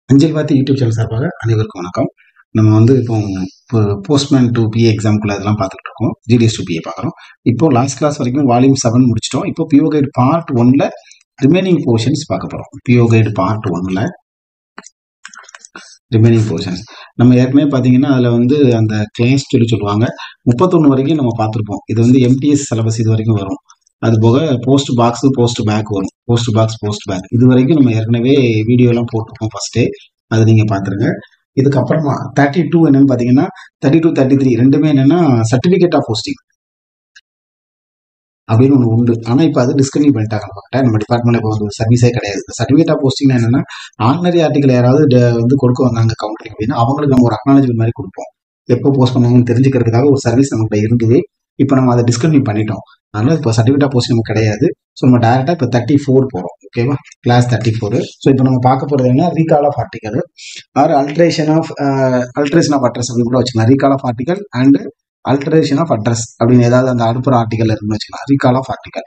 அஞ்சல் வாத்தி YouTube channel சார்பாக அனைவருக்கும் வணக்கம். நம்ம வந்து இப்போ போஸ்ட்மேன் டு பிஏ எக்ஸாம்குள்ள இதெல்லாம் பார்த்துட்டு இருக்கோம். ஜிடிஎஸ் டு பிஏ பார்க்குறோம். இப்போ லாஸ்ட் கிளாஸ் வரைக்கும் வால்யூம் 7 முடிச்சிட்டோம். இப்போ பிஓ கைடு பார்ட் 1ல ரிமைனிங் போர்ஷன்ஸ் பார்க்க போகிறோம். பிஓ கைடு பார்ட் 1ல ரிமைனிங் போர்ஷன்ஸ் நம்ம ஏற்கனவே பார்த்தீங்கன்னா அதில் வந்து அந்த கிளாஸ் சொல்லுவாங்க 31 வரைக்கும் நம்ம பார்த்துருப்போம். இது வந்து எம்டிஎஸ் சிலபஸ் இது வரைக்கும் வரும். அது போக போஸ்ட் பாக்ஸ் போஸ்ட் பேக் வரும். போஸ்ட் பாக்ஸ் போஸ்ட் பேக் இது வரைக்கும் நம்ம ஏற்கனவே வீடியோலாம் போட்டிருக்கோம் ஃபர்ஸ்டே. அதை நீங்க பாத்துருங்க. இதுக்கப்புறமா 32 என்னன்னு பாத்தீங்கன்னா 32 33 ரெண்டுமே என்னன்னா சர்டிபிகேட் ஆஃப் போஸ்டிங் அப்படின்னு ஒன்று உண்டு. ஆனா இப்போ அது டிஸ்கன்டினியூ பண்ணிட்டாங்க. நம்ம டிபார்ட்மெண்ட்ல இப்போ வந்து சர்வீஸே கிடையாது. சர்டிபிகேட் ஆஃப் போஸ்டிங் என்னன்னா ஆர்டினரி ஆர்டிகல் யாராவது வந்து கொடுக்க வந்தாங்க கவுண்டரிங் அப்படின்னா அவங்களுக்கு நம்ம ஒரு அக்னாலஜ்மெண்ட் மாதிரி கொடுப்போம். எப்போ போஸ்ட் பண்ணாங்கன்னு தெரிஞ்சுக்கிறதுக்காக ஒரு சர்வீஸ் நம்மகிட்ட இருந்தது. இப்போ நம்ம அதை டிஸ்கன்டினியூ பண்ணிட்டோம். அதனால இப்போ சர்டிபிகேட் ஆஃப் போஸ்டிங் நமக்கு கிடையாது. ஸோ நம்ம டைரக்டா இப்போ 34 போறோம். ஓகேவா, கிளாஸ் 34. ஸோ இப்போ நம்ம பார்க்க போறது என்ன, recall of article or alteration of address அப்படின்னு கூட வச்சுக்கலாம். Recall of article and alteration of address அப்படின்னு ஏதாவது அந்த அடுப்புற ஆர்டிகல் இருக்குன்னு வச்சுக்கலாம். Recall of article.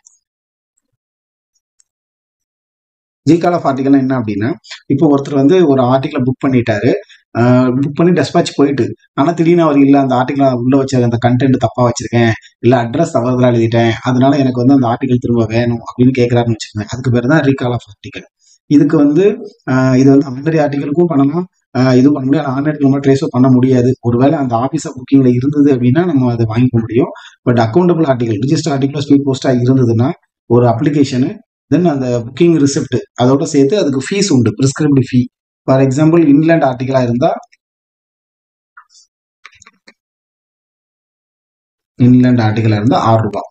Recall of article என்ன அப்படின்னா, இப்போ ஒருத்தர் வந்து ஒரு ஆர்டிகலை புக் பண்ணிட்டாரு. புக் பண்ணி டெஸ்பாச் போயிட்டு, ஆனா திடீர்னு அவர் இல்ல அந்த ஆர்டிகலை உள்ள வச்ச அந்த கண்டென்ட் தப்பா வச்சிருக்கேன், இல்ல அட்ரஸ் தவறுதலா எழுதிட்டேன், அதனால எனக்கு வந்து அந்த ஆர்டிகல் திரும்ப வேணும் அப்படின்னு கேட்கிறாருன்னு வச்சுக்கோங்க. அதுக்கு பேர் தான் ரீகால் ஆஃப் ஆர்டிகல். இதுக்கு வந்து இது வந்து ஆர்டினரி ஆர்டிகலுக்கும் பண்ணலாம், இதுவும் பண்ண முடியும். ஆர்டினரி நம்ம ட்ரேஸும் பண்ண முடியாது. ஒருவேளை அந்த ஆபீஸ் ஆஃப் புக்கிங்ல இருந்தது அப்படின்னா நம்ம அதை வாங்கிக்க முடியும். But accountable article, register article, speed போஸ்டா இருந்ததுன்னா ஒரு அப்ளிகேஷனு, தென் அந்த புக்கிங் ரிசிப்ட் அதோட சேர்த்து அதுக்கு ஃபீஸ் உண்டு, prescribed fee. For example inland ஆர்டிகலா இருந்தா ₹6.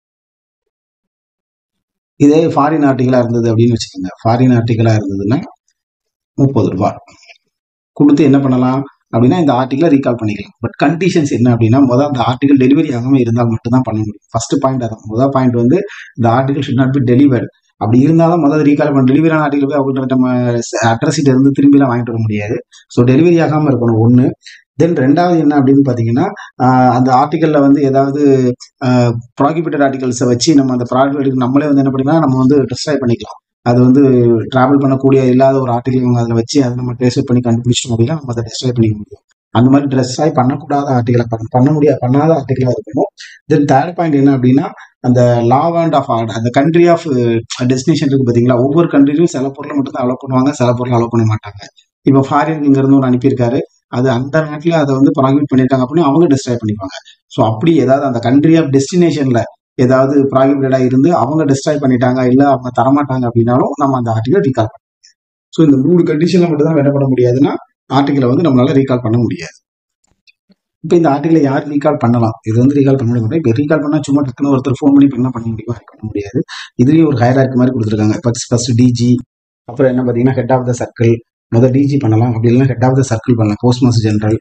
இதே ஃபாரின் ஆர்டிகலா இருந்தது அப்படின்னு வச்சுக்கோங்க. ஃபாரின் ஆர்டிகலா இருந்ததுன்னா ₹30 கொடுத்து என்ன பண்ணலாம் அப்படின்னா இந்த ஆர்டிகலை ரீகால் பண்ணிக்கலாம். பட் கண்டிஷன்ஸ் என்ன அப்படின்னா, முதல் அந்த ஆர்டிகல் டெலிவரி ஆகாம இருந்தால் மட்டும்தான் பண்ண முடியும். ஃபர்ஸ்ட் பாயிண்ட் அதான். முதல் பாயிண்ட் வந்து இந்த article should not be delivered. அப்படி இருந்தாலும் முதல்ல ரீகால் பண்ண, டெலிவரி ஆன ஆர்டிகல் போய் அவங்கள்ட்ட நம்ம அட்ரஸ் சீட் இருந்து திரும்பிலாம் வாங்கிட்டு வர முடியாது. ஸோ டெலிவரி ஆகாம இருக்கணும் ஒன்று. தென் ரெண்டாவது என்ன அப்படின்னு பாத்தீங்கன்னா, அந்த ஆர்டிகல்ல வந்து ஏதாவது ப்ராகிபிட்டட் ஆர்டிகல்ஸை வச்சு நம்ம அந்த ப்ராகிபிட்டட் நம்மளே வந்து என்ன பண்ணிக்கலாம், நம்ம வந்து டெஸ்ட்ராய் பண்ணிக்கலாம். அது வந்து டிராவல் பண்ணக்கூடிய இல்லாத ஒரு ஆர்டிகல் அவங்க அதில் வச்சு அதை நம்ம ட்ரேஸ் பண்ணி கண்டுபிடிச்சிட்டோம் அப்படின்னா நம்ம அதை டெஸ்ட்ராய் பண்ணிக்க முடியும். அந்த மாதிரி டெஸ்ட்ராய் பண்ணக்கூடாத ஆர்டிகலை பண்ணாத ஆர்டிகலா இருக்கணும். தென் தேர்ட் பாயிண்ட் என்ன அப்படின்னா, அந்த லா அண்ட் ஆஃப் ஆர்டர், அந்த கண்ட்ரி ஆஃப் டெஸ்டினேஷன் இருக்கு பாத்தீங்களா. ஒவ்வொரு கண்ட்ரிலையும் சில பொருளை மட்டும் தான் அலோவ் பண்ணுவாங்க, சில பொருளை அலோவ் பண்ண மாட்டாங்க. இப்போ ஃபாரின் இங்க இருந்து ஒன்று அனுப்பியிருக்காரு, அது அந்த நாட்டில் அதை வந்து ப்ராகிபிட் பண்ணிருக்காங்க அப்படின்னு அவங்க டெஸ்ட்ராய் பண்ணிப்பாங்க. ஸோ அப்படி ஏதாவது அந்த கண்ட்ரி ஆஃப் டெஸ்டினேஷன்ல ஏதாவது ப்ராகிபிட்டடா இருந்து அவங்க டெஸ்ட்ராய் பண்ணிட்டாங்க, இல்ல அவங்க தரமாட்டாங்க அப்படின்னாலும் நம்ம அந்த ஆர்டிகல் ரீகால் பண்ணலாம். ஸோ இந்த 3 கண்டிஷன்ல மட்டும் தான் என்ன பண்ண முடியாதுன்னா ஆர்டிகலை வந்து நம்மளால ரீகால் பண்ண முடியாது. இப்போ இந்த ஆர்டிகலை யார் ரீகால் பண்ணலாம், இது வந்து ரீகால் பண்ண முடியும். இப்போ ரீகால் பண்ணா சும்மா டக்குன்னு ஒருத்தர் ஃபோன் பண்ணி பண்ண முடியுமா, பண்ண முடியாது. இதுலயும் ஒரு ஹையரார்கி மாதிரி கொடுத்துருக்காங்க. ஃபர்ஸ்ட் டிஜி, அப்புறம் என்ன பாத்தீங்கன்னா ஹெட் ஆஃப் த சர்க்கிள். முதல் டிஜி பண்ணலாம், அப்படி இல்லைன்னா ஹெட் ஆஃப் த சர்க்கிள் பண்ணலாம். Post master general,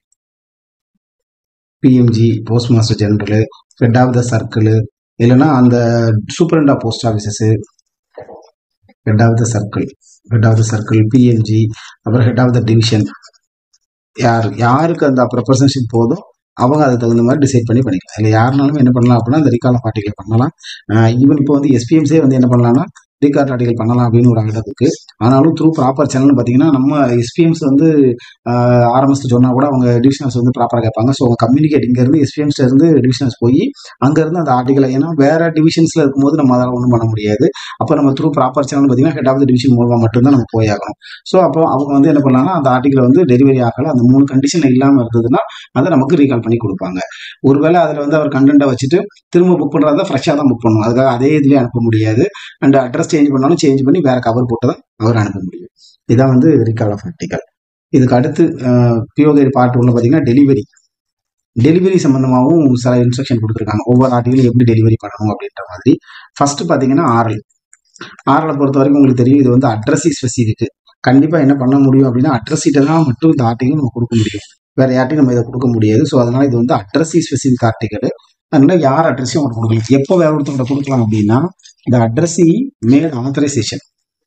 PMG, post master general, head of the circle, இல்லைன்னா அந்த superintendent of post offices, head of the circle, PMG, அப்புறம் ஹெட் ஆஃப் த டிவிஷன். யாருக்கு அந்த ரெப்ரசன்டேஷன் போதும் அவங்க அதுக்கு தகுந்த மாதிரி டிசைட் பண்ணிக்கலாம். இல்லை யாருனாலும் என்ன பண்ணலாம் அப்படின்னா அந்த ரீகால் ஆஃப் ஆர்டிகல் பண்ணலாம். ஈவன் இப்போ வந்து எஸ்பிஎம்ஸே வந்து என்ன பண்ணலாம்னா ரீகால் ஆர்டிகல் பண்ணலாம் அப்படின்னு ஒரு ஐடியா இருக்கு. ஆனாலும் த்ரூ ப்ராப்பர் சேனல் பார்த்தீங்கன்னா நம்ம எஸ்பிஎம்ஸ் வந்து ஆரம்பிச்சு சொன்னா கூட அவங்க டிவிஷனல்ஸ் வந்து ப்ராப்பராக கேட்பாங்க. ஸோ அவங்க கம்யூனிகேட் இருந்து எஸ்பிஎம்ஸ் இருந்து டிவிஷனல்ஸ் போய் அங்கேருந்து அந்த ஆர்டிகல், ஏன்னா வேற டிவிஷன்ஸ்ல இருக்கும்போது நம்ம அதெல்லாம் ஒன்றும் பண்ண முடியாது. அப்போ நம்ம த்ரூ ப்ராப்பர் சேனல் பார்த்தீங்கன்னா ஹெட் ஆஃப் த டிவிஷன் மூலமாக மட்டும்தான் நம்ம போய் ஆகணும். ஸோ அப்போ அவங்க வந்து என்ன பண்ணலாம்னா அந்த ஆர்டிகல் வந்து டெலிவரி ஆகல, அந்த 3 கண்டிஷன் இல்லாமல் இருந்ததுன்னா அதை நமக்கு ரீகால் பண்ணி கொடுப்பாங்க. ஒருவேளை அதில் வந்து அவர் கண்டென்ட்டை வச்சுட்டு திரும்ப புக் பண்ணுறதா ஃப்ரெஷ்ஷாக தான் புக் பண்ணுவோம். அதுக்காக அதே இதுலேயே அனுப்ப முடியாது. அண்ட் அட்ரஸ் சேஞ்ச் பண்ணாலும் சேஞ்ச் பண்ணி வேற கவர் போட்டு தான் அவர் அனுப்ப முடியும். இதான் வந்து ரீகால் ஆஃப் ஆர்டிகல். இதுக்கு அடுத்து பிஓ கைடு பார்ட் 1ல பார்த்தீங்கன்னா டெலிவரி சம்பந்தமாகவும் சில இன்ஸ்ட்ரக்ஷன் கொடுத்துருக்காங்க. ஒவ்வொரு ஆர்டிகலும் எப்படி டெலிவரி பண்ணணும் அப்படின்ற மாதிரி. ஃபர்ஸ்ட் பார்த்தீங்கன்னா ஆர்எல் பொறுத்த வரைக்கும் உங்களுக்கு தெரியும், இது வந்து அட்ரஸ் ஸ்பெசிஃபிக். கண்டிப்பா என்ன பண்ண முடியும் அப்படின்னா அட்ரஸ் சீட்டெல்லாம் மட்டும் இந்த ஆர்டிகல் நம்ம கொடுக்க முடியும், வேற யார்ட்டையும் நம்ம இதை கொடுக்க முடியாது. ஸோ அதனால இது வந்து அட்ரஸ் ஸ்பெசிஃபிக் ஆர்டிகல். அதனால யார் அட்ரஸையும் அவங்க கொடுக்கலாம். எப்போ வேற ஒருத்தவங்க கொடுக்கலாம் அப்படின்னா இந்த அட்ரஸ் மேல் ஆத்தரைசேஷன்.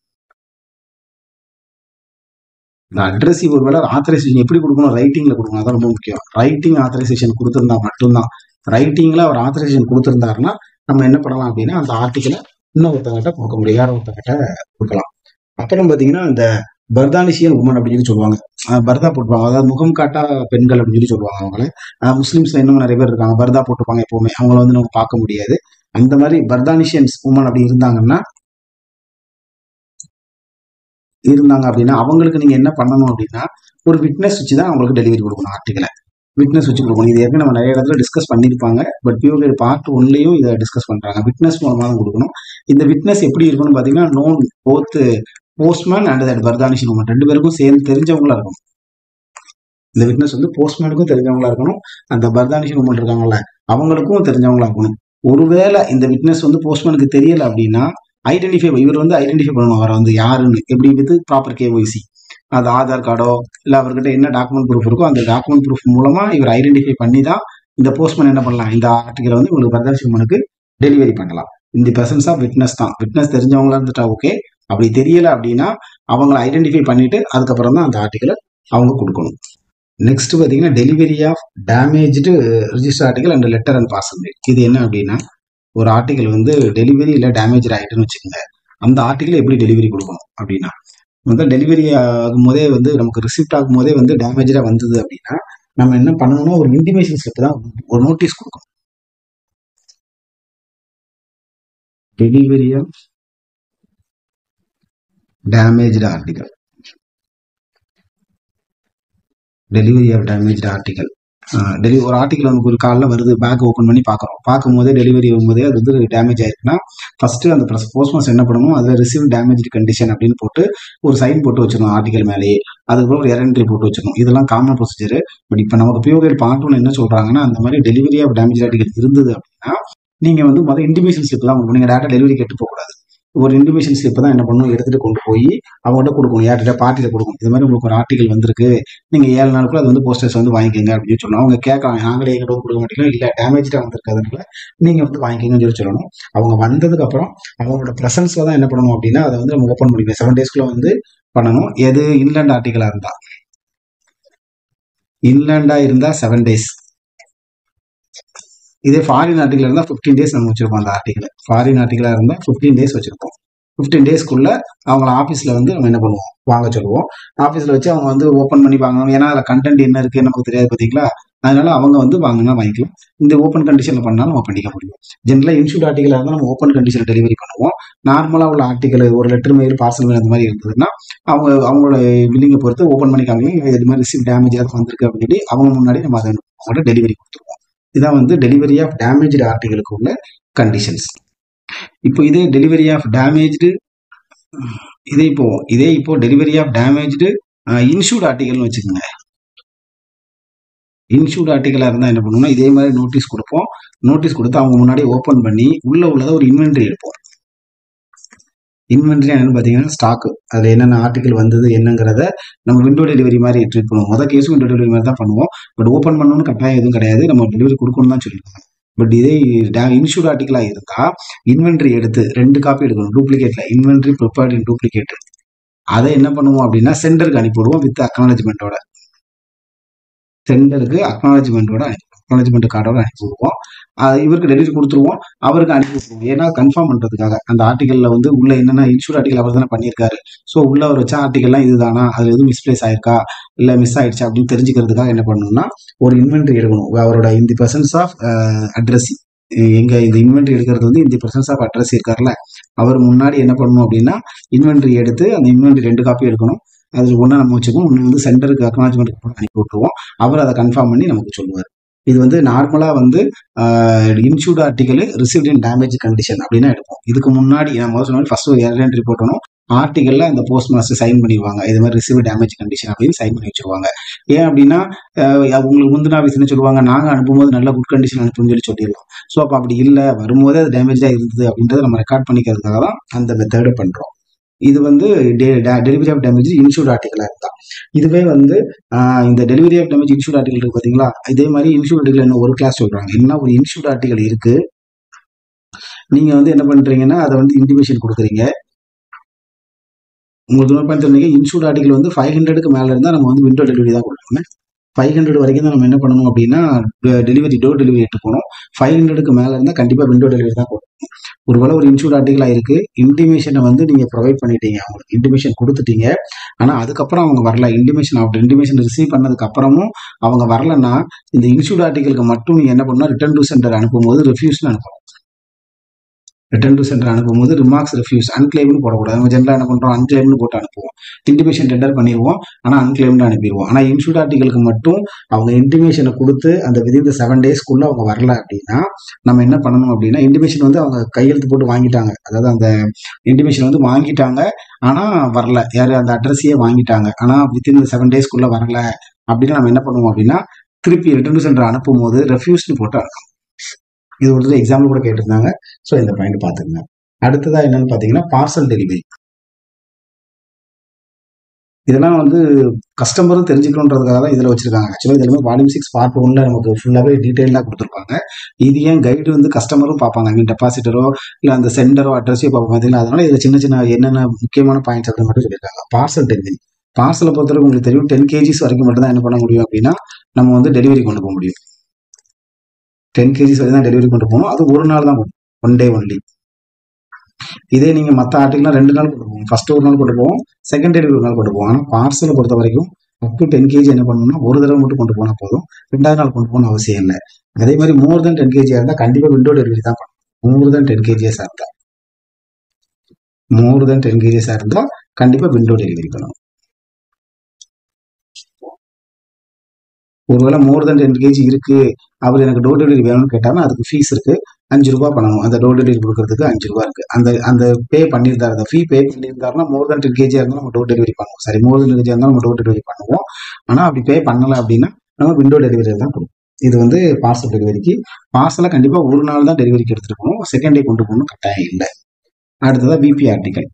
இந்த அட்ரஸ் ஒருவேளை ஆத்தரைசேஷன் எப்படி கொடுக்கணும், ரைட்டிங்ல கொடுக்கணும். அதான் ரொம்ப முக்கியம். ரைட்டிங் ஆத்தரைசேஷன் கொடுத்திருந்தா மட்டும்தான். ரைட்டிங்ல அவர் ஆத்தரைசேஷன் கொடுத்திருந்தாருன்னா நம்ம என்ன பண்ணலாம் அப்படின்னா அந்த ஆர்டிகலை இன்னொருத்தவங்கிட்ட கொடுக்க முடியும், வேற ஒருத்தவங்கிட்ட கொடுக்கலாம். அப்புறம் பாத்தீங்கன்னா இந்த பர்தானிஷியன் உமன் அப்படின்னு சொல்லி சொல்லுவாங்க. பர்தா போட்டுப்பாங்க, அதாவது முகம் காட்டா பெண்கள் அப்படின்னு சொல்லி சொல்லுவாங்க அவங்கள. முஸ்லீம்ஸ்ல இன்னும் நிறைய பேர் இருக்காங்க பர்தா போட்டுப்பாங்க எப்பவுமே, அவங்கள வந்து நம்ம பார்க்க முடியாது. அந்த மாதிரி பர்தானிஷியன்ஸ் உமன் அப்படி இருந்தாங்க அப்படின்னா அவங்களுக்கு நீங்க என்ன பண்ணணும் அப்படின்னா, ஒரு விட்னஸ் வச்சு தான் அவங்களுக்கு டெலிவரி கொடுக்கணும் ஆர்டிகளை. விட்னஸ் வச்சு கொடுக்கணும். இது ஏற்கனவே நம்ம நிறைய இடத்துல டிஸ்கஸ் பண்ணியிருப்பாங்க. பட் பியூர் பார்ட் ஒன்லையும் இதை டிஸ்கஸ் பண்றாங்க. விட்னஸ் மூலமா தான் கொடுக்கணும். இந்த விட்னஸ் எப்படி இருக்கணும்னு பாத்தீங்கன்னா, known both postman and that பர்தானிஷியன் உமன் ரெண்டு பேருக்கும் சேர்ந்து தெரிஞ்சவங்களா இருக்கணும். இந்த விட்னஸ் வந்து போஸ்ட்மேனுக்கும் தெரிஞ்சவங்களா இருக்கணும், அந்த பர்தானிஷியன் உமன் இருக்காங்கல்ல அவங்களுக்கும் தெரிஞ்சவங்களா இருக்கணும். ஒருவேளை இந்த விட்னஸ் வந்து போஸ்ட்மேனுக்கு தெரியல அப்படின்னா இவர் வந்து ஐடென்டிஃபை பண்ணணும் அவரை வந்து யாருன்னு. எப்படி வித் ப்ராப்பர் கேஒய்சி, அது ஆதார் கார்டோ இல்ல அவர்கிட்ட என்ன டாக்குமெண்ட் ப்ரூஃப் இருக்கோ அந்த டாக்குமெண்ட் ப்ரூஃப் மூலமா இவர் ஐடென்டிஃபை பண்ணி தான் இந்த போஸ்ட்மேன் என்ன பண்ணலாம், இந்த ஆர்டிகலை வந்து உங்களுக்கு பர்தானிஷியன் உமனுக்கு டெலிவரி பண்ணலாம். இந்த பிரசன்ஸ் ஆஃப் விட்னஸ் தான். விட்னஸ் தெரிஞ்சவங்களா இருந்துட்டா ஓகே. அப்படி தெரியல அப்படின்னா அவங்களை ஐடென்டிஃபை பண்ணிட்டு அதுக்கப்புறம் தான் அந்த ஆர்டிகலை அவங்க கொடுக்கணும். நெக்ஸ்ட் பாத்தீங்கன்னா delivery of damaged register article and letter and parcel. இது என்ன அப்படின்னா, ஒரு ஆர்டிகல் வந்து டெலிவரி இல்லை டேமேஜ் ஆகிட்டுன்னு வச்சுக்கோங்க, அந்த ஆர்டிகல் எப்படி டெலிவரி கொடுக்கணும் அப்படின்னா, முதல் டெலிவரி ஆகும் போதே வந்து நமக்கு ரிசிப்ட் ஆகும் போதே வந்து டேமேஜா வந்தது அப்படின்னா நம்ம என்ன பண்ணணும்னா ஒரு இன்டிமேஷன் ஸ்லிப் தான், ஒரு நோட்டீஸ் கொடுக்கணும். Delivery of damaged article, delivery of damaged article. ஒரு ஆர்டிகல் நமக்கு ஒரு காலில் வருது, பேக் ஓப்பன் பண்ணி பார்க்குறோம். பார்க்கும்போதே டெலிவரி ஆகும்போதே அது வந்து டேமேஜ் ஆயிருக்குன்னா ஃபர்ஸ்ட் அந்த போஸ்ட்மாஸ்டர் என்ன பண்ணணும், அதில் ரிசீவ் டேமேஜ் கண்டிஷன் அப்படின்னு போட்டு ஒரு சைன் போட்டு வச்சிடணும் ஆர்டிகல் மேலேயே. அதுக்கப்புறம் ஒரு எரன்ட்ரி போட்டு வச்சிடணும். இதெல்லாம் காமன் ப்ரொசீஜர். பட் இப்போ நமக்கு பியூர் பார்ட் ஒன் என்ன சொல்றாங்கன்னா, அந்த மாதிரி டெலிவரி ஆஃப் டேமேஜ் ஆர்டிகல் இருந்தது அப்படின்னா நீங்க வந்து முதல் இன்டிமேஷன் ஸ்லிப் தான் நீங்க டேரக்டா டெலிவரி கேட்டு போகக்கூடாது. ஒரு இன்டிமேஷன் ஸ்லிப் தான் என்ன பண்ணணும், எடுத்துட்டு கொண்டு போய் அவங்கள்ட்ட கொடுக்கணும், யார்கிட்ட பார்ட்டியில கொடுக்கணும். இது மாதிரி உங்களுக்கு ஒரு ஆர்டிகல் வந்திருக்கு, நீங்க 7 நாளுக்குள்ள அது வந்து போஸ்டர்ஸ் வந்து வாங்கிக்கோங்க அப்படின்னு சொல்லணும். அவங்க கேட்கலாம், நாங்களே எங்கிட்ட கொடுக்க மாட்டேங்கிறோம், இல்ல டேமேஜா வந்திருக்கிறதுனால நீங்க வந்து வாங்கிக்கங்கன்னு சொல்லி சொல்லணும். அவங்க வந்ததுக்கு அப்புறம் அவங்களோட பிரசன்ஸ்ல தான் என்ன பண்ணணும் அப்படின்னா அதை வந்து நம்ம ஓப்பன் பண்ணிக்கலாம். 7 டேஸ்க்குள்ள வந்து பண்ணணும். எது இன்லேண்ட் ஆர்டிகலா இருந்தா, இன்லேண்டா இருந்தா 7 டேஸ். இதே ஃபாரின் ஆர்டிகல் இருந்தா 15 டேஸ் நம்ம வச்சிருப்போம். அந்த ஆர்டிகல் ஃபாரின் ஆர்டிகலா இருந்தா 15 டேஸ் வச்சிருப்போம். 15 டேஸ்க்குள்ள அவங்கள ஆஃபீஸ்ல வந்து நம்ம என்ன பண்ணுவோம், வாங்க சொல்லுவோம். ஆஃபீஸ்ல வச்சு அவங்க வந்து ஓப்பன் பண்ணி வாங்கணும். ஏன்னா அதில் கண்டென்ட் என்ன இருக்கு நமக்கு தெரியாது பார்த்தீங்களா, அதனால அவங்க வந்து வாங்கினா வாங்கிக்கலாம். இந்த ஓப்பன் கண்டிஷன்ல பண்ணாலும் நம்ம பண்ணிக்க முடியும். ஜென்ரலா இன்சூர்ட் ஆர்டிகலா இருந்தால் நம்ம ஓப்பன் கண்டிஷன் டெலிவரி பண்ணுவோம். நார்மலா உள்ள ஆர்டிகல் ஒரு லெட்டர் மெயில் பார்சல் மெயில் அந்த மாதிரி இருந்ததுன்னா அவங்களோட பில்லிங்கை பொறுத்து ஓப்பன் பண்ணிக்காங்க. இது மாதிரி ரிசீவ் டேமேஜ் ஏதாவது வந்திருக்கு அப்படின்னு சொல்லி அவங்க முன்னாடி நம்ம அதை அவங்கள்ட்ட டெலிவரி கொடுத்துருவோம். இதான் வந்து டெலிவரி ஆஃப் டேமேஜ்டு ஆர்டிகளுக்கு உள்ள கண்டிஷன்ஸ். இப்போ இதே டெலிவரி ஆஃப் டேமேஜ்டு இதே இப்போ டெலிவரி ஆஃப் டேமேஜ்டு இன்சூர்ட் ஆர்டிகல்னு வச்சுக்கோங்க. இன்சூர்ட் ஆர்டிகலா இருந்தா என்ன பண்ணுவோம்னா இதே மாதிரி நோட்டீஸ் கொடுப்போம். நோட்டீஸ் கொடுத்து அவங்க முன்னாடி ஓப்பன் பண்ணி உள்ள உள்ளதை ஒரு இன்வென்ட்ரி எடுப்போம். இன்வென்ட்ரி என்னன்னு பாத்தீங்கன்னா ஸ்டாக், அதுல என்னென்ன ஆர்டிகல் வந்தது என்னங்கிறத நம்ம விண்டோ டெலிவரி மாதிரி ட்ரீட் பண்ணுவோம். முதல் கேஸும் விண்டோ டெலிவரி மாதிரி தான் பண்ணுவோம். பட் ஓப்பன் பண்ணணும்னு கட்டாயம் எதுவும் கிடையாது, நம்ம டெலிவரி கொடுக்கணும் தான் சொல்லியிருக்காங்க. பட் இதே இன்சூர்ட் ஆர்டிகலா இருந்தா இன்வென்ட்ரி எடுத்து 2 காப்பி எடுக்கணும். டூப்ளிகேட்ல இன்வென்ட்ரி ப்ரிப்பேர்ட் இன் டூப்ளிகேட், அதை என்ன பண்ணுவோம் அப்படின்னா சென்டருக்கு அனுப்பிவிடுவோம் வித் அக்னாலஜ்மெண்டோட. சென்டருக்கு அக்னாலஜ்மெண்ட் கார்டோட அனுப்பி விடுவோம். இவருக்கு டெலிவரி கொடுத்துருவோம், அவருக்கு அனுப்பி விட்டுருவோம். ஏன்னா கன்ஃபார்ம் பண்றதுக்காக அந்த ஆர்டிகல்ல வந்து உள்ள என்னென்ன இன்சூர் ஆர்டிகல் அவர் தானே பண்ணியிருக்காரு, ஸோ உள்ள அவர் வச்ச ஆர்டிகல்லாம் இதுதானா, அதுல எதுவும் மிஸ்பிளேஸ் ஆயிருக்கா இல்ல மிஸ் ஆயிடுச்சா அப்படின்னு தெரிஞ்சுக்கிறதுக்காக என்ன பண்ணணும்னா ஒரு இன்வென்ட்ரி எடுக்கணும். அவரோட இந்த பர்சன்ஸ் ஆஃப் அட்ரஸ், எங்க இந்த இன்வென்ட்ரி எடுக்கிறது வந்து இந்த பர்சன்ஸ் ஆஃப் அட்ரஸ் இருக்காருல்ல, அவர் முன்னாடி என்ன பண்ணணும் அப்படின்னா இன்வென்ட்ரி எடுத்து அந்த இன்வென்ட்ரி 2 காப்பி எடுக்கணும். அதுல ஒண்ணு நம்ம வச்சுக்கோம், ஒண்ணு வந்து சென்டருக்கு அக்னாலஜ்மெண்ட் அனுப்பி விட்டுருவோம். அவர் அதை கன்ஃபார்ம் பண்ணி நமக்கு சொல்லுவார். இது வந்து நார்மலா வந்து insured article received in damage condition அப்படின்னா எடுப்போம். இதுக்கு முன்னாடி நான் முதல்ல சொன்ன ஃபர்ஸ்ட் ஒரு எரன்ட்ரி போட்டணும். ஆர்டிகல்ல அந்த போஸ்ட் மாஸ்டர் சைன் பண்ணிடுவாங்க, இது மாதிரி ரிசீவ் டேமேஜ் கண்டிஷன் அப்படின்னு சைன் பண்ணி வச்சிருவாங்க. ஏன் அப்படின்னா உங்களுக்கு முந்தின ஆஃபீஸ் என்ன சொல்லுவாங்க, நாங்க அனுப்பும்போது நல்ல குட் கண்டிஷன் அனுப்புன்னு சொல்லிடலாம். ஸோ அப்போ அப்படி இல்லை, வரும்போதே அது டேமேஜா இருந்தது அப்படின்றத நம்ம ரெக்கார்ட் பண்ணிக்கிறதுக்காக தான் அந்த மெத்தடு பண்றோம். இது வந்து டெலிவரி ஆஃப் டேமேஜ் இன்சூர்ட் ஆர்டிகலா இருந்தா. இதுவே வந்து இந்த delivery of damage insured article இருக்கு பாத்தீங்களா, இதே மாதிரி இன்சூர்ட் ஆர்டிகல் என்ன ஒரு கிளாஸ் சொல்றாங்க. என்ன ஒரு இன்சூர்ட் ஆர்டிகல் இருக்கு, நீங்க வந்து என்ன பண்றீங்கன்னா அதை வந்து இன்டிமேஷன் கொடுக்குறீங்க. உங்களுக்கு சொன்னீங்க இன்சூர்ட் ஆர்டிகல் வந்து 500க்கு மேல இருந்தா நம்ம வந்து விண்டோ டெலிவரி தான் கொடுக்கணும். 500 வரைக்கும் தான் நம்ம என்ன பண்ணணும் அப்படின்னா டெலிவரி டோர் டெலிவரி எடுத்து போகணும். 500க்கு மேலே இருந்தால் கண்டிப்பாக விண்டோ டெலிவரி தான் கொடுக்கணும். ஒருவேளை ஒரு இன்சூர்ட் ஆர்டிகலாக இருக்குது, இன்டிமேஷனை வந்து நீங்கள் ப்ரொவைட் பண்ணிட்டீங்க, அவங்களுக்கு இன்டிமேஷன் கொடுத்துட்டீங்க, ஆனால் அதுக்கப்புறம் அவங்க வரல, இன்டிமேஷன் ரிசீவ் பண்ணதுக்கு அப்புறமும் அவங்க வரலன்னா இந்த இன்சூர்ட் ஆர்டிகலுக்கு மட்டும் நீங்கள் என்ன பண்ணணும், ரிட்டர்ன் டு சென்டர் அனுப்பும்போது ரிஃப்யூஸ்னு அனுப்பணும். ரிட்டர்ன் டு சென்டர் அனுப்பும்போது ரிமார்க்ஸ் ரிஃப்யூஸ், அன்கிளைம்னு போடக்கூடாது. நம்ம ஜென்ரலாக என்ன பண்ணுறோம், அன்கிளைம்னு போட்டு அனுப்புவோம். இன்டிமேஷன் டெண்டர் பண்ணிடுவோம், ஆனால் அன்கிளைம்னு அனுப்பிடுவோம். ஆனால் இன்சூர்ட் ஆர்டிகளுக்கு மட்டும் அவங்க இன்டிமேஷனை கொடுத்து அந்த விதின் 7 டேஸ்க்குள்ளே அவங்க வரல அப்படின்னா நம்ம என்ன பண்ணணும் அப்படின்னா, இன்டிமேஷன் வந்து அவங்க கையெழுத்து போட்டு வாங்கிட்டாங்க, அதாவது அந்த இன்டிமேஷன் வந்து வாங்கிட்டாங்க ஆனால் வரல, யார் அந்த அட்ரஸையே வாங்கிட்டாங்க, ஆனால் வித்தின் 7 டேஸ்க்குள்ளே வரல அப்படின்னு நம்ம என்ன பண்ணுவோம் அப்படின்னா, திருப்பி ரிட்டர்ன் டு சென்டர் அனுப்பும் போது ரெஃப்யூஸ்னு போட்டு அனுப்பணும். இது ஒரு எக்ஸாம்பிள் கூட கேட்டிருந்தாங்க. ஸோ இந்த பாயிண்ட் பார்த்துக்கங்க. அடுத்ததா என்னன்னு பார்த்தீங்கன்னா, பார்சல் டெலிவரி. இதெல்லாம் வந்து கஸ்டமரும் தெரிஞ்சுக்கணுன்றதுக்காக தான் இதில் வச்சிருக்காங்க. ஆக்சுவலாக இதில் வால்யூம் 6 பார்ட் 1ல நமக்கு ஃபுல்லாகவே டீட்டெயிலாக கொடுத்துருப்பாங்க. இது ஏன் கைடு வந்து கஸ்டமரும் பார்ப்பாங்க, ஐ மீன் டெபாசிட்டரோ இல்லை அந்த சென்டரோ அட்ரஸையோ பார்ப்பாங்க பார்த்தீங்களா. அதனால இதில் சின்ன சின்ன என்னென்ன முக்கியமான பாயிண்ட்ஸ் அப்படின்னு மட்டும் சொல்லியிருக்காங்க. பார்சல் டெலிவரி, பார்சலை பொறுத்தவரைக்கும் உங்களுக்கு தெரியும் 10 kgs வரைக்கும் மட்டும் தான் என்ன பண்ண முடியும் அப்படின்னா நம்ம வந்து டெலிவரி கொண்டு போக முடியும். 10 kgs வரை தான் டெலிவரி கொண்டு போகணும். அது ஒரு நாள் தான், 1 day ஒன்லி. இதே நீங்க மற்ற ஆர்டிகல்லாம் 2 நாள் கொண்டு போவோம். ஃபர்ஸ்ட் ஒரு நாள் கொண்டு போவோம், செகண்ட் டெலிவரி ஒரு நாள் கொண்டு போவோம். ஆனால் பார்சலை பொறுத்த வரைக்கும் அப் டு 10 kg என்ன பண்ணணும்னா ஒரு தடவை மட்டும் கொண்டு போனால் போதும், 2வது நாள் கொண்டு போகணும் அவசியம் இல்லை. அதே மாதிரி மோர் தென் 10 kg இருந்தால் கண்டிப்பாக விண்டோ டெலிவரி தான் பண்ணணும். மோர் தென் 10 kg இருந்தால் கண்டிப்பாக விண்டோ டெலிவரி பண்ணணும். ஒருவேளை மோர் தென் 10 kg இருக்கு, அவர் எனக்கு டோர் டெலிவரி வேணும்னு கேட்டாலும் அதுக்கு ஃபீஸ் இருக்கு, 5 ரூபாய் பண்ணணும். அந்த டோர் டெலிவரி கொடுக்கறதுக்கு 5 ரூபாய் இருக்கு. அந்த பே பண்ணியிருந்தாரு, அந்த ஃபீ பே பண்ணியிருந்தாருன்னா மோர் தென் 10 kg இருந்தாலும் நம்ம டோர் டெலிவரி பண்ணுவோம். சரி, மோர் தென் 10 kg இருந்தாலும் நம்ம டோர் டெலிவரி பண்ணுவோம். ஆனால் அப்படி பே பண்ணலை அப்படின்னா நம்ம விண்டோ டெலிவரி தான் கொடுப்போம். இது வந்து பார்சல் டெலிவரிக்கு. பார்சலை கண்டிப்பாக ஒரு நாள் தான் டெலிவரிக்கு எடுத்துட்டு போகணும், செகண்ட் டே கொண்டு போகணும் கட்டாயம் இல்லை. அடுத்ததான் பிபி ஆர்டிகல்.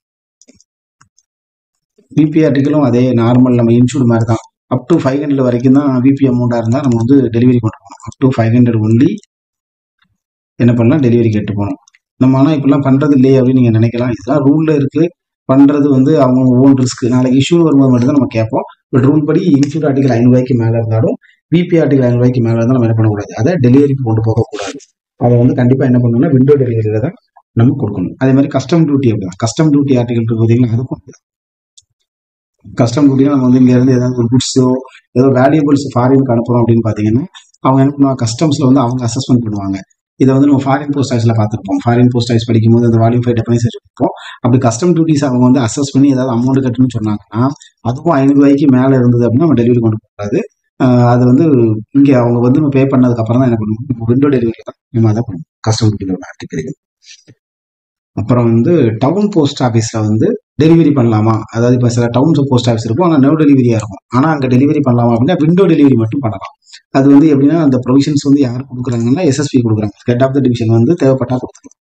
பிபி ஆர்டிகலும் அதே நார்மல் நம்ம இன்சூர்ட் மாதிரி தான். அப் டு 500 வரைக்கும் தான் பிபி அமௌண்ட்டாக இருந்தால் நம்ம வந்து டெலிவரி கொண்டு போகணும். அப் டு 500 ஒன்லி என்ன பண்ணலாம், டெலிவரிக்கு எடுத்து போகணும். நம்ம ஆனால் இப்படிலாம் பண்ணுறது இல்லையே அப்படின்னு நீங்கள் நினைக்கலாம். இதெல்லாம் ரூலில் இருக்குது, பண்ணுறது வந்து அவங்க ஓன் ரிஸ்க். நாளைக்கு இஷ்யூ வரும்போது மட்டும் தான் நம்ம கேட்போம். பட் ரூல் படி இன்சூர்ட் ஆர்டிகல் 500 ரூபாய்க்கு மேலே இருந்தாலும் பிபி ஆர்டிகல் 500 ரூபாய்க்கு மேலே இருந்தாலும் நம்ம என்ன பண்ணக்கூடாது, அதை டெலிவரிக்கு கொண்டு போகக்கூடாது. அதை வந்து கண்டிப்பாக என்ன பண்ணணும்னா விண்டோ டெலிவரியில் தான் நம்ம கொடுக்கணும். அதே மாதிரி கஸ்டம் டியூட்டி அப்படிதான். கஸ்டம் டியூட்டி ஆர்டிகல் பார்த்தீங்கன்னா அதுக்கும் கஸ்டம் டியூட்டினா நம்ம வந்து இங்கேருந்து ஏதாவது ஒரு குட்ஸோ ஏதோ வேல்யூபிள்ஸ் ஃபாரினுக்கு அனுப்புறோம் அப்படின்னு பார்த்தீங்கன்னா அவங்க என்ன பண்ணுவாங்க, கஸ்டம்ஸில் வந்து அவங்க அசஸ்மெண்ட் பண்ணுவாங்க. இதை வந்து நம்ம ஃபாரின் போஸ்ட் ஆஃபீஸில் பார்த்துருப்போம். ஃபாரின் போஸ்ட் ஆஃபீஸ் படிக்கும்போது அந்த வால்யூம் 5 டெஃபனிஷன் இருக்கும். அப்படி கஸ்டம் டியூட்டிஸ் அவங்க வந்து அசஸ் பண்ணி ஏதாவது அமௌண்ட் கட்டணும்னு சொன்னாங்கன்னா அதுவும் 500 ரூபாய்க்கு மேலே இருந்தது அப்படின்னா நம்ம டெலிவரி கொண்டு போகாது. அது வந்து இங்கே அவங்க வந்து நம்ம பே பண்ணதுக்கு அப்புறம் தான் என்ன பண்ணுவோம், விண்டோ டெலிவரி தான் நம்ம அதை பண்ணுவோம். கஸ்டம் டியூட்டியில் ஆர்டிகல். அப்புறம் வந்து டவுன் போஸ்ட் ஆஃபீஸில் வந்து டெலிவரி பண்ணலாமா, அதாவது இப்போ சில டவுன்ஸ் போஸ்ட் ஆஃபீஸ் இருக்கும், ஆனால் நோ டெலிவரியாக இருக்கும். ஆனால் அங்கே டெலிவரி பண்ணலாமா அப்படின்னா விண்டோ டெலிவரி மட்டும் பண்ணலாம். அது வந்து எப்படின்னா அந்த ப்ரொவிஷன்ஸ் வந்து யார் கொடுக்குறாங்கன்னா எஸ்எஸ்பி கொடுக்குறாங்க. ஹெட் ஆஃப் த டிவிஷன் வந்து தேவைப்பட்டா கொடுத்துருவோம்.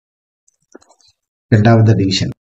ஹெட் ஆஃப் த டிவிஷன்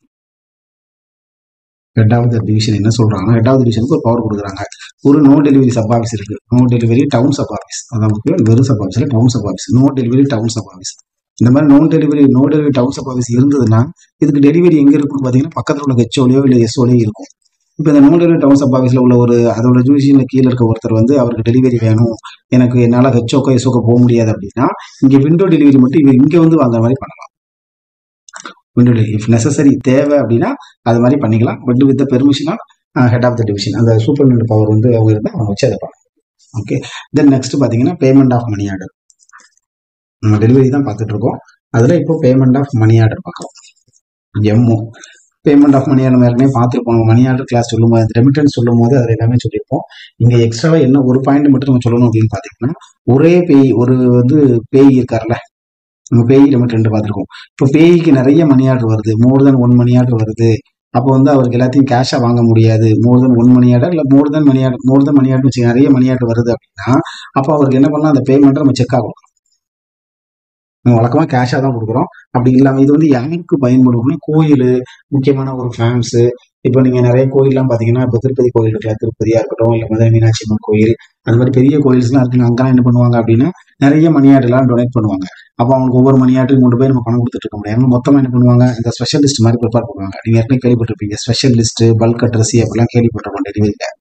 என்ன சொல்றாங்கன்னா, ஹெட் ஆஃப் த டிவிஷனுக்கு ஒரு பவர் கொடுக்குறாங்க. ஒரு நோ டெலிவரி சப் ஆஃபீஸ் இருக்கு, no delivery town sub office. அதான் வெறும் sub office, town sub office, no delivery town sub office. இந்த மாதிரி no delivery town sub office இருந்ததுன்னா இதுக்கு டெலிவரி எங்க இருக்குன்னு பார்த்தீங்கன்னா பக்கத்தில் உள்ள ஹெச்ஓலையோ இல்லை எஸ்ஓலையோ இருக்கும். இப்போ இந்த நோ டெலிவரி டவுன் சப் ஆஃபீஸில் உள்ள ஒரு அதோட ஜூரிஸ்டிக்ஷன்ல கீழே இருக்க ஒருத்தர் வந்து அவருக்கு டெலிவரி வேணும், எனக்கு என்னால் ஹெச்ஓக்கோ எஸ்ஓக்கோ போக முடியாது அப்படின்னா இங்கே விண்டோ டெலிவரி மட்டும் இவர் இங்கே வந்து வாங்குற மாதிரி பண்ணலாம். விண்டோ டெலிவரி இஃப் நெசசரி தேவை அப்படின்னா அது மாதிரி பண்ணிக்கலாம். But with permission of head of the division, அந்த சூப்பர்டென்டென்ட் பவர் வந்து அவங்க இருந்தால் அவங்க வச்சு அதை பண்ணலாம். ஓகே, தென் நெக்ஸ்ட் பார்த்தீங்கன்னா பேமெண்ட் ஆஃப் மணி ஆர்டர். நம்ம டெலிவரி தான் பார்த்துட்டு இருக்கோம், அதில் இப்போ பேமெண்ட் ஆஃப் மணி ஆர்டர் பார்க்கலாம். MO payment of money order ஏற்கனவே பார்த்துருப்போம். நம்ம மணி ஆர்டர் கிளாஸ் சொல்லும் போது ரெமிட்டன்ஸ் சொல்லும் போது அதில் எல்லாமே சொல்லியிருப்போம். இங்கே எக்ஸ்ட்ராவாக என்ன ஒரு பாயிண்ட் மட்டும் நம்ம சொல்லணும் அப்படின்னு பார்த்தீங்கன்னா, ஒரே பேய் ஒரு வந்து பேய் இருக்கார்ல, நம்ம பேய் ரெமிட்டன்ட் பார்த்துருக்கோம். இப்போ பேய்க்கு நிறைய மணி ஆர்டர் வருது, மோர் தென் 1 மணி ஆர்டர் வருது. அப்போ வந்து அவருக்கு எல்லாத்தையும் கேஷாக வாங்க முடியாது. மோர் தென் 1 மணி ஆர்டர் இல்லை மோர் தென் மணி ஆர்டர் வச்சு நிறைய மணி ஆர்டர் வருது அப்படின்னா அப்போ அவருக்கு என்ன பண்ணலாம், அந்த பேமெண்ட்டை நம்ம செக்காக கொடுக்கணும். நம்ம வழக்கமாக கேஷாக தான் கொடுக்குறோம். அப்படி இல்லாமல் இது வந்து யாருக்கு பயன்படும்னா கோயில், முக்கியமான ஒரு ஃபேம்ஸு. இப்போ நீங்கள் நிறைய கோயிலெலாம் பார்த்தீங்கன்னா இப்போ திருப்பதி கோயில் இருக்குல்ல, திருப்பதியாக இருக்கட்டும் இல்லை மதுரை மீனாட்சி அம்மன் கோயில், அது மாதிரி பெரிய கோயில்ஸ்லாம் இருக்குங்க. அங்கெல்லாம் என்ன பண்ணுவாங்க அப்படின்னா நிறைய மணி ஆர்டர்லாம் டொனேட் பண்ணுவாங்க. அப்போ அவங்களுக்கு ஒவ்வொரு மணி ஆர்டருக்கு கொண்டு போய் நம்ம பணம் கொடுத்துட்டு இருக்க முடியாது. மொத்தமாக என்ன பண்ணுவாங்க, இந்த ஸ்பெஷல் லிஸ்ட் மாதிரி ப்ரிப்பேர் பண்ணுவாங்க. நீங்கள் ஏற்கனவே கேள்விப்பட்டிருப்பீங்க, ஸ்பெஷல் லிஸ்ட்டு, பல்க் அட்ரஸி அப்படிலாம் கேள்விப்பட்டிருக்கோம் டெலிவரியில்.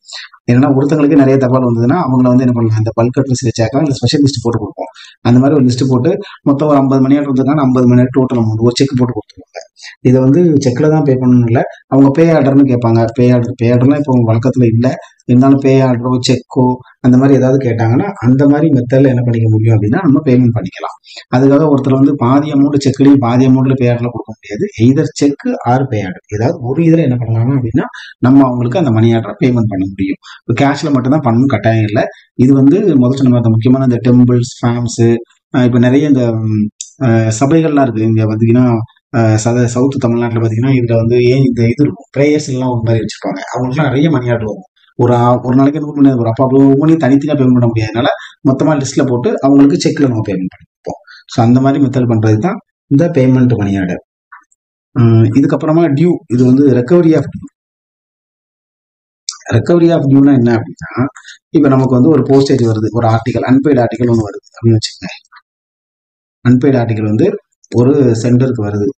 ஏன்னா ஒருத்தங்களுக்கு நிறைய தபால் வந்ததுன்னா அவங்கள வந்து என்ன பண்ணலாம், இந்த பல்க் அட்ரஸ் வச்சாக்கலாம், இல்லை ஸ்பெஷல் லிஸ்ட் போட்டு கொடுப்போம். அந்த மாதிரி ஒரு லிஸ்ட் போட்டு மொத்தம் ஒரு 50 மணி ஆர்டர் வந்திருக்காங்க, 50 மணி டோட்டல் அமௌண்ட் ஒரு செக் போட்டு கொடுத்துருவாங்க. இதை வந்து செக்கில் தான் பே பண்ணணும் இல்லை, அவங்க பே ஆர்டர்னு கேட்பாங்க. பே ஆர்டர்லாம் இப்போ வழக்கத்தில் இல்லை, இருந்தாலும் பே ஆர்டரோ செக்கோ அந்த மாதிரி ஏதாவது கேட்டாங்கன்னா அந்த மாதிரி மெத்தடில் என்ன பண்ணிக்க முடியும் அப்படின்னா நம்ம பேமெண்ட் பண்ணிக்கலாம். அதுக்காக ஒருத்தர் வந்து பாதி அமௌண்ட் செக்லையும் பாதி அமௌண்ட்ல பே ஆர்டர்ல கொடுக்க முடியாது. Either cheque or pay order, ஏதாவது ஒரு இதில் என்ன பண்ணலாம் அப்படின்னா நம்ம அவங்களுக்கு அந்த மணி ஆர்டரை பேமெண்ட் பண்ண முடியும். இப்போ கேஷ்ல மட்டும் தான் பண்ணணும் கட்டாயம் இல்லை. இது வந்து முதல் சொன்ன மாதிரி முக்கியமான இந்த டெம்பிள்ஸ், ஃபேம்ஸ், இப்போ நிறைய இந்த சபைகள்லாம் இருக்கு. இங்க பார்த்தீங்கன்னா சவுத் தமிழ்நாட்டில் பார்த்தீங்கன்னா இதுல வந்து ஏன் இந்த இது இருக்கும், ப்ரேயர்ஸ் எல்லாம் ஒரு மாதிரி வச்சிருப்பாங்க. அவங்களுக்குலாம் நிறைய மணி ஆர்டர் வரும். ஒரு நாளைக்கு 100 மணி வரும். அப்போ ஒவ்வொன்றையும் தனித்தனியாக பேமெண்ட் பண்ண முடியாதனால மொத்தமாக லிஸ்ட்ல போட்டு அவங்களுக்கு செக்ல நம்ம பேமெண்ட் பண்ணிப்போம். ஸோ அந்த மாதிரி மெத்தட் பண்றது தான் இந்த பேமெண்ட் மணி ஆர்டர். இதுக்கப்புறமா டியூ, இது வந்து recovery of due. Recovery of டியூனா என்ன அப்படின்னா, இப்போ நமக்கு வந்து ஒரு போஸ்டேஜ் வருது, ஒரு ஆர்டிகல் அன்பெய்டு ஆர்டிகல் ஒன்று வருது அப்படின்னு வச்சுக்கோங்க. அன்பெய்டு ஆர்டிகல் வந்து ஒரு சென்டருக்கு வருது.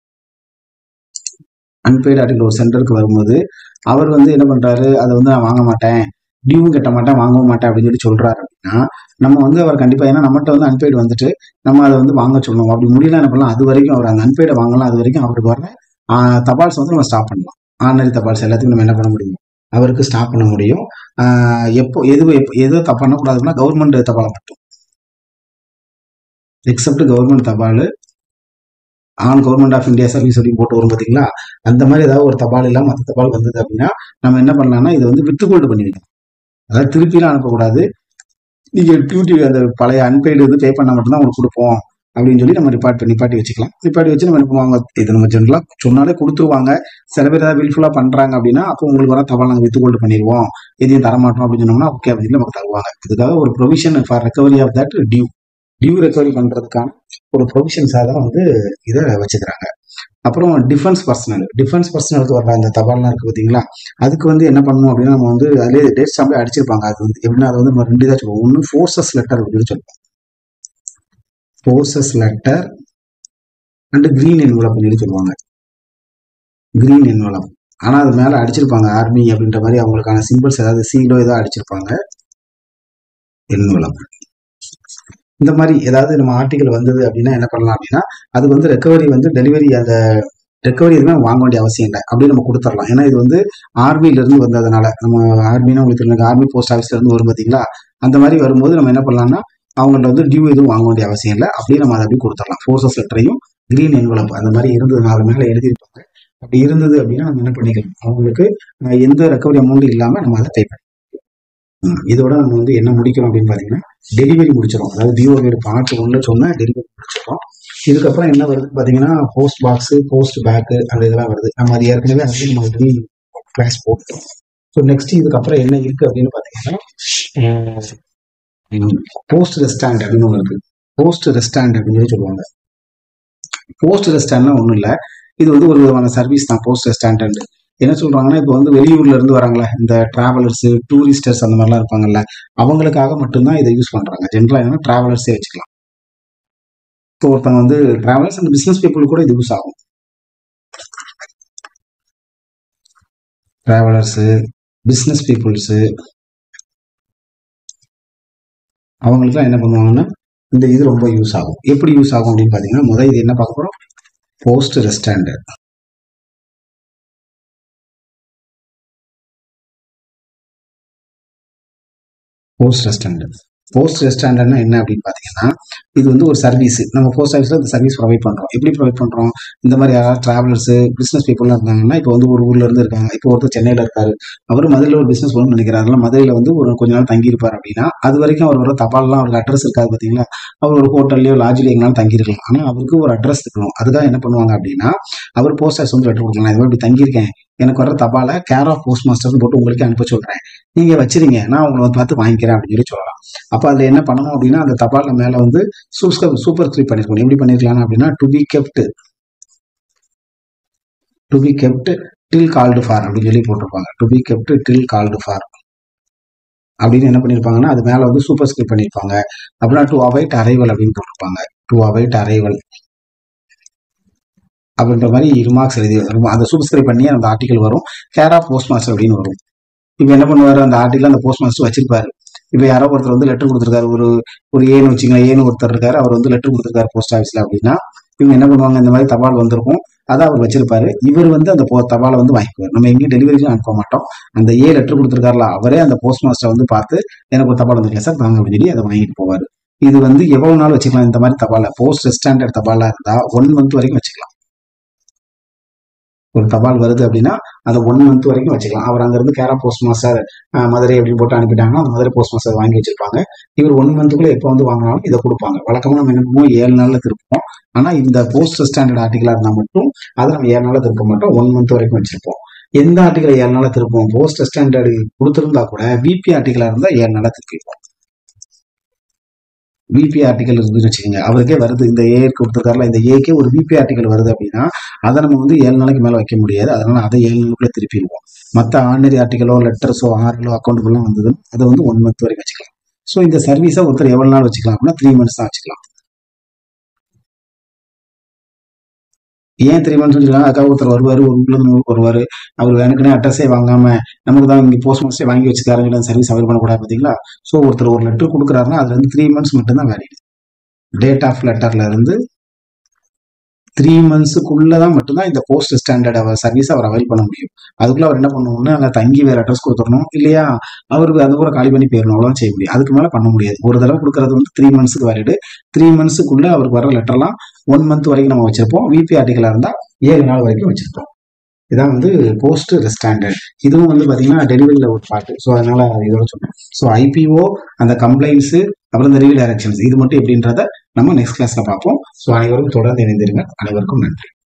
அன்பெய்டு ஆர்டிகல் ஒரு சென்டருக்கு வரும்போது அவர் வந்து என்ன பண்றாரு, அதை வந்து நான் வாங்க மாட்டேன், டியூவும் கட்ட மாட்டேன், வாங்கவும் மாட்டேன் அப்படின்னு சொல்றாரு அப்படின்னா நம்ம வந்து அவர் கண்டிப்பா, ஏன்னா நம்மகிட்ட வந்து அன்பெய்டு வந்துட்டு நம்ம அதை வந்து வாங்க சொல்லணும். அப்படி முடியல என்ன பண்ணலாம், அது வரைக்கும் அவர் அந்த அன்பெய்டை வாங்கலாம். அது வரைக்கும் அவருக்கு வர தபால்ஸ் வந்து நம்ம ஸ்டாப் பண்ணலாம். ஆர்டினரி தபால்ஸ் எல்லாத்தையும் நம்ம என்ன பண்ண முடியும், அவருக்கு ஸ்டாப் பண்ண முடியும். எப்போ எது பண்ணக்கூடாதுன்னா கவர்மெண்ட் தபாலை மட்டும், எக்ஸப்ட் கவர்மெண்ட் தபால், on government of India service அப்படின்னு போட்டு வரும் பார்த்தீங்களா, அந்த மாதிரி ஏதாவது ஒரு தபால் இல்லாமல் மற்ற தபால் வந்தது அப்படின்னா நம்ம என்ன பண்ணலாம்னா இதை வந்து வித்ஹோல்டு பண்ணி வைக்கலாம். அதாவது திருப்பிலாம் அனுப்பக்கூடாது. நீங்கள் டியூட்டி அந்த பழைய அன்பெய்டு இது பே பண்ணால் மட்டும்தான் உங்களுக்கு கொடுப்போம் அப்படின்னு சொல்லி நம்ம நிப்பாட்டி வச்சுக்கலாம். நிப்பாட்டி வச்சு நம்ம அனுப்புவாங்க. இது நம்ம ஜென்ரலாக சொன்னாலே கொடுத்துருவாங்க. சில பேர் ஏதாவது வில்ஃபுல்லாக பண்ணுறாங்க அப்படின்னா அப்போ உங்களுக்கு வர தபால் நாங்கள் வித்ஹோல்டு பண்ணிடுவோம், எதையும் தரமாட்டோம் அப்படின்னு சொன்னோம்னா ஓகே அப்படின்னு நமக்கு தருவாங்க. இதுக்காக ஒரு provision for recovery of that due recovery பண்றதுக்கான ஒரு ப்ரொவிஷன்ஸாக தான் வந்து இதை வச்சுக்கிறாங்க. அப்புறம் டிஃபென்ஸ் பர்சனலுக்கு வர்ற அந்த தபால்லாம் இருக்கு பார்த்தீங்களா, அதுக்கு வந்து என்ன பண்ணணும் அப்படின்னா நம்ம வந்து அதுலேயே டேட் ஸ்டாம்பே அடிச்சிருப்பாங்க. அது வந்து எப்படின்னா அது வந்து நம்ம 2 இதாக சொல்லுவோம். ஒன்று ஃபோர்ஸஸ் லெட்டர் அப்படின்னு சொல்லுவோம், forces letter and green envelope அப்படின்னு சொல்லுவாங்க. கிரீன் என்வலப் ஆனால் அது மேலே அடிச்சிருப்பாங்க ஆர்மி அப்படின்ற மாதிரி அவங்களுக்கான சிம்பிள்ஸ் ஏதாவது சீலோ ஏதாவது அடிச்சிருப்பாங்க. என்வலப் இந்த மாதிரி ஏதாவது நம்ம ஆர்டிகல் வந்தது அப்படின்னா என்ன பண்ணலாம் அப்படின்னா அது வந்து ரெக்கவரி வந்து டெலிவரி, அந்த ரெக்கவரி எதுவுமே வாங்க வேண்டிய அவசியம் இல்லை, அப்படியே நம்ம கொடுத்துடலாம். ஏன்னா இது வந்து ஆர்மியிலிருந்து வந்ததுனால, நம்ம ஆர்மினா உங்களுக்கு தெரியும், ஆர்மி போஸ்ட் ஆஃபீஸ்ல இருந்து வரும் பார்த்தீங்களா, அந்த மாதிரி வரும்போது நம்ம என்ன பண்ணலாம்னா அவங்கள்ட்ட வந்து டியூ எதுவும் வாங்க வேண்டிய அவசியம் இல்லை, அப்படியே நம்ம அதை அப்படியே கொடுத்துடலாம். ஃபோர்ஸஸ் லெட்டரையும் கிரீன் என்வலப் அந்த மாதிரி இருந்தது, நாலு மேலே எழுதியிருப்பாங்க. அப்படி இருந்தது அப்படின்னா நம்ம என்ன பண்ணிக்கலாம், அவங்களுக்கு எந்த ரெக்கவரி அமௌண்ட் இல்லாமல் நம்ம அதை பே பண்ணலாம். இதோட நம்ம வந்து என்ன முடிக்கிறோம் அப்படின்னு பார்த்தீங்கன்னா டெலிவரி முடிச்சிடும். அதாவது டிஓ பார்ட் 1 சொன்னா டெலிவரி முடிச்சிடும். இதுக்கப்புறம் என்ன வருது பார்த்தீங்கன்னா போஸ்ட் பாக்ஸ், போஸ்ட் பேக்கு அந்த இதெல்லாம் வருது. நம்ம அது ஏற்கனவே அது நம்ம கிளாஸ் போட்டோம். ஸோ நெக்ஸ்ட் இதுக்கப்புறம் என்ன இருக்கு அப்படின்னு பார்த்தீங்கன்னா போஸ்ட் ரெஸ்டாண்ட் அப்படின்னு ஒன்று இருக்கு. போஸ்ட் ரெஸ்டாண்ட் அப்படின்னு சொல்லுவாங்க. போஸ்ட் ரெஸ்டாண்ட்னா ஒன்றும் இல்லை, இது வந்து ஒரு விதமான சர்வீஸ் தான். போஸ்ட் ரெஸ்டாண்ட் என்ன சொல்றாங்கன்னா இப்போ வந்து வெளியூர்ல இருந்து வராங்களா இந்த டிராவலர்ஸ், டூரிஸ்டர்ஸ் அந்த மாதிரிலாம் இருப்பாங்கல்ல, அவங்களுக்காக மட்டும்தான் இதை யூஸ் பண்றாங்க. ஜென்ரலா என்னன்னா டிராவலர்ஸே வச்சுக்கலாம். இப்போ ஒருத்தவங்க வந்து டிராவலர்ஸ் அண்ட் பிசினஸ் பீப்புள் கூட இது யூஸ் ஆகும். டிராவலர்ஸ், பிசினஸ் பீப்புள்ஸ் அவங்களுக்குலாம் என்ன பண்ணுவாங்கன்னா இந்த இது ரொம்ப யூஸ் ஆகும். எப்படி யூஸ் ஆகும் அப்படின்னு பாத்தீங்கன்னா முதல் இது என்ன பார்க்க போறோம், போஸ்ட் ரெஸ்டாண்ட். போஸ்ட் ரெஸ்டாண்ட்னா என்ன அப்படின்னு பார்த்தீங்கன்னா இது வந்து ஒரு சர்வீஸ். நம்ம போஸ்ட் ஆஃபீஸில் இந்த சர்வீஸ் ப்ரொவைட் பண்ணுறோம். எப்படி ப்ரொவைட் பண்ணுறோம், இந்த மாதிரி யாராவது டிராவலர்ஸ், பிஸ்னஸ் பீப்புள்லாம் இருக்காங்கன்னா இப்போ வந்து ஒரு ஊர்ல இருந்து இருக்காங்க. இப்போ ஒருத்தர் சென்னையில் இருக்காரு, அவர் மதுரையில் ஒரு பிஸ்னஸ் பண்ணணும்னு நினைக்கிறாருல, மதுரையில் வந்து ஒரு கொஞ்ச நாள் தங்கியிருப்பார் அப்படின்னா அது வரைக்கும் அவர் வர தபால்லாம் அவருக்கு அட்ரஸ் இருக்காது பார்த்தீங்களா. அவர் ஒரு ஹோட்டல்லையோ லாட்ஜில் எங்கேனாலும் தங்கியிருக்கலாம். ஆனால் அவருக்கு ஒரு அட்ரஸ் இருக்கணும். அதுதான் என்ன பண்ணுவாங்க அப்படின்னா அவர் போஸ்ட் ஆஃபீஸ் வந்து லெட்டர் கொடுக்கலாம், இது இப்படி தங்கியிருக்கேன், எனக்கு வர தபால கேர் ஆஃப் போஸ்ட் மாஸ்டர்னு போட்டு உங்களுக்கு அனுப்ப சொல்றேன், நீங்க வச்சிருங்க, நான் உங்களை வந்து பார்த்து வாங்கிக்கிறேன் அப்படின்னு சொல்லி சொல்லலாம். அப்போ அதுல என்ன பண்ணணும் அப்படின்னா அந்த தபால் மேல வந்து சூப்பர் ஸ்கிரிப்ட் பண்ணிருக்கணும். எப்படி பண்ணிருக்கலாம் அப்படின்னா to be kept till called for அப்படின்னு சொல்லி போட்டிருப்பாங்க. To be kept till called for அப்படின்னு என்ன பண்ணிருப்பாங்கன்னா அது மேல வந்து சூப்பர் ஸ்கிரிப்ட் பண்ணிருப்பாங்க. அப்படின்னா டு அவைட் அரைவல் அப்படின்னு போட்டிருப்பாங்க. டு அவைட் அரைவல் அப்படின்ற மாதிரி ரிமார்க்ஸ் எழுதி அந்த சூப்பர்ஸ்கிரைப் பண்ணி அந்த ஆர்டிகல் வரும். கேர் ஆஃப் போஸ்ட் மாஸ்டர் அப்படின்னு வரும். இப்போ என்ன பண்ணுவாரு, அந்த ஆர்டிகல் அந்த போஸ்ட் மாஸ்டர் வச்சிருப்பாரு. இப்போ யாரோ ஒருத்தர் வந்து லெட்டர் கொடுத்துருக்காரு, ஒரு ஏன்னு வச்சுக்கலாம், ஏன்னு ஒருத்தர் இருக்காரு, அவர் வந்து லெட்டர் கொடுத்துருக்காரு போஸ்ட் ஆஃபீஸ்ல அப்படின்னா, இவங்க என்ன பண்ணுவாங்க, இந்த மாதிரி தபால் வந்திருக்கும், அதை அவர் வச்சிருப்பாரு. இவர் வந்து அந்த தபாலை வந்து வாங்கிக்குவார். நம்ம எங்கேயும் டெலிவரிக்கும் அனுப்ப மாட்டோம். அந்த லெட்டர் கொடுத்துருக்காருல, அவரே அந்த போஸ்ட் மாஸ்டர் வந்து பார்த்து எனக்கு ஒரு தபால் வந்துருக்கேன் சார் வாங்க அப்படின்னு சொல்லி அதை வாங்கிட்டு போவார். இது வந்து எவ்வளவு நாள் வச்சுக்கலாம் இந்த மாதிரி தபாலை? போஸ்ட் ஸ்டாண்டர்ட் தபாலா இருந்தா 1 மந்த் வரைக்கும் வச்சுக்கலாம். ஒரு தபால் வருது அப்படின்னா அதை 1 மந்த் வரைக்கும் வச்சுக்கலாம். அவர் அங்கிருந்து கேரா போஸ்ட் மாஸ்டர் மதுரை அப்படின்னு போட்டு அனுப்பிட்டாங்கன்னா அந்த மதுரை போஸ்ட் மாஸ்டர் வாங்கி வச்சிருப்பாங்க. இவர் 1 மந்த்துக்குள்ள எப்போ வந்து வாங்கினாலும் இதை கொடுப்பாங்க. வழக்கமாக நம்ம என்ன பண்ணுவோம், 7 நாள்ல திருப்போம். ஆனா இந்த போஸ்ட் ஸ்டாண்டர்ட் ஆர்டிகலா இருந்தா மட்டும் அதை நம்ம 7 நாள்ல திருப்ப மாட்டோம், 1 மந்த் வரைக்கும் வச்சிருப்போம். எந்த ஆர்டிகலை 7 நாள்ல திருப்போம்? போஸ்ட் ஸ்டாண்டர்டு கொடுத்திருந்தா கூட விபி ஆர்டிகலா இருந்தா 7 நாளா திருப்பிடுவோம். விபி ஆர்டிகல் இருக்குன்னு வச்சுக்கோங்க, அவருக்கே வருது, இந்த ஏக்கு கொடுத்துருக்காருல, இந்த ஏக்கே ஒரு விபி ஆர்டிகல் வருது அப்படின்னா அதை நம்ம வந்து 7 நாளைக்கு மேல வைக்க முடியாது. அதனால அதை 7 நாளுக்குள்ள திருப்பிடுவோம். மற்ற ஆர்டினரி ஆர்டிகலோ லெட்டர்ஸோ ஆர்எலோ அக்கௌண்ட்டுக்குலாம் வந்தது அதை வந்து 1 மந்த் வரைக்கும் வச்சுக்கலாம். ஸோ இந்த சர்வீஸை ஒருத்தர் எவ்வளவு நாள் வச்சுக்கலாம் அப்படின்னா 3 மந்த்ஸ் தான் வச்சுக்கலாம். ஏன் 3 மந்த்ஸ் வச்சுக்கலாம்? அதுக்காக ஒருத்தர் வருவாரு, ஒரு ஊர்ல இருந்து வருவாரு, அவர் எனக்குன்னே அட்ரஸே வாங்காம நமக்கு தான் இங்க போஸ்ட் மாஸ்டர் வாங்கி வச்சுக்காருங்க சர்வீஸ் அவைல் பண்ணக்கூடாது பார்த்தீங்களா? ஸோ ஒருத்தர் ஒரு லெட்டர் கொடுக்குறாருன்னா அதுல இருந்து 3 மந்த்ஸ் மட்டும்தான் வேலிட். டேட் ஆஃப் லெட்டர்ல இருந்து 3 மந்த்ஸுக்குள்ளதான் மட்டும்தான் இந்த போஸ்ட் ஸ்டாண்டர்ட் சர்வீஸ் அவர் அவைல் பண்ண முடியும். அதுக்குள்ள அவர் என்ன பண்ணணும்னா அங்கே தங்கி வேற அட்ரஸ் கொடுத்துடணும், இல்லையா அவருக்கு அது கூட காலி பண்ணி போயிடணும், அவ்வளோதான் செய்ய முடியும். அதுக்கு மேல பண்ண முடியாது. ஒரு தடவை கொடுக்கறது வந்து 3 மந்த்ஸுக்கு வேலிடு. 3 மந்த்ஸுக்குள்ள அவருக்கு வர லெட்டர்லாம் 1 மந்த் வரைக்கும் நம்ம வச்சிருப்போம். விபி ஆர்டிகலா இருந்தா 7 நாள் வரைக்கும் வச்சிருப்போம். இதான் வந்து போஸ்ட் ஸ்டாண்டர்ட். இதுவும் வந்து பாத்தீங்கன்னா டெலிவரியில ஒரு பார்ட். ஸோ அதனால இதோட சொன்னேன். ஸோ ஐபிஓ, அந்த கம்ப்ளைண்ட்ஸ், அப்புறம் இந்த ரீடைரக்ஷன்ஸ், இது மட்டும் எப்படின்றத நம்ம நெக்ஸ்ட் கிளாஸ்ல பார்ப்போம். ஸோ அனைவரும் தொடர்ந்து இணைந்திருங்க. அனைவருக்கும் நன்றி.